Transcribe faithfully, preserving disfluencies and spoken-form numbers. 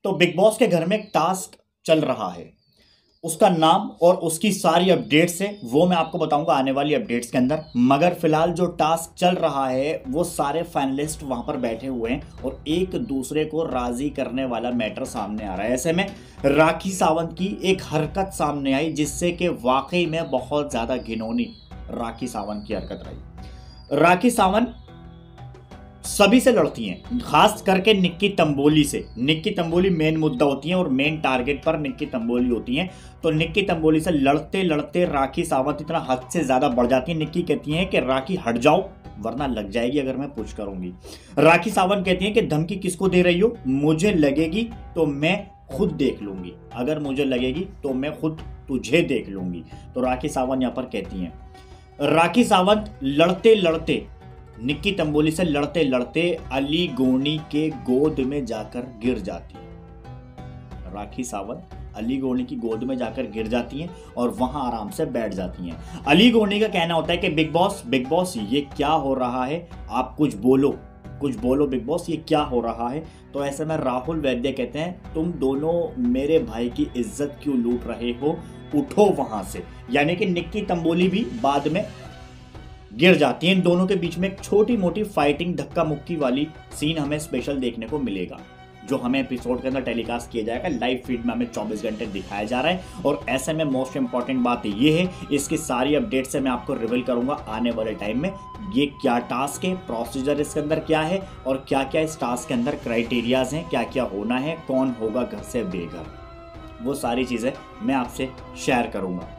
तो big boss के घर में एक टास्क चल रहा है, उसका नाम और उसकी सारी अपडेट्स है वो मैं आपको बताऊंगा आने वाली अपडेट्स के अंदर। मगर फिलहाल जो टास्क चल रहा है वो सारे फाइनलिस्ट वहां पर बैठे हुए हैं और एक दूसरे को राजी करने वाला मैटर सामने आ रहा है। ऐसे में राखी सावंत की एक हरकत सामने आई जिससे कि वाकई में बहुत ज्यादा घिनौनी राखी सावंत की हरकत रही। राखी सावंत सभी से लड़ती हैं, खास करके निक्की तंबोली से। निक्की तंबोली मेन मुद्दा होती है और मेन टारगेट पर निक्की तंबोली होती हैं। तो निक्की तंबोली से लड़ते लड़ते राखी सावंत इतना हद से ज्यादा बढ़ जाती है। निक्की कहती है कि राखी हट जाओ वरना लग जाएगी अगर मैं पुश करूंगी। राखी सावंत कहती है कि धमकी किसको दे रही हो, मुझे लगेगी तो मैं खुद देख लूंगी, अगर मुझे लगेगी तो मैं खुद तुझे देख लूंगी। तो राखी सावंत यहां पर कहती हैं। राखी सावंत लड़ते लड़ते निक्की तंबोली से लड़ते लड़ते अली गोनी के गोद में जाकर गिर जाती है। राखी सावंत अली गोनी की गोद में जाकर गिर जाती हैं और वहां आराम से बैठ जाती हैं। अली गोनी का कहना होता है कि बिग बॉस बिग बॉस ये क्या हो रहा है, आप कुछ बोलो कुछ बोलो बिग बॉस, ये क्या हो रहा है। तो ऐसे में राहुल वैद्य कहते हैं तुम दोनों मेरे भाई की इज्जत क्यों लूट रहे हो, उठो वहां से। यानी कि निक्की तंबोली भी बाद में गिर जाती है। इन दोनों के बीच में एक छोटी मोटी फाइटिंग धक्का मुक्की वाली सीन हमें स्पेशल देखने को मिलेगा, जो हमें एपिसोड के अंदर टेलीकास्ट किया जाएगा। लाइव फीड में हमें चौबीस घंटे दिखाया जा रहा है और ऐसे में मोस्ट इंपॉर्टेंट बात ये है, इसकी सारी अपडेट से मैं आपको रिवील करूंगा आने वाले टाइम में। ये क्या टास्क है, प्रोसीजर इसके अंदर क्या है और क्या क्या इस टास्क के अंदर क्राइटेरियाज हैं, क्या क्या होना है, कौन होगा घर से बेघर, वो सारी चीजें मैं आपसे शेयर करूंगा।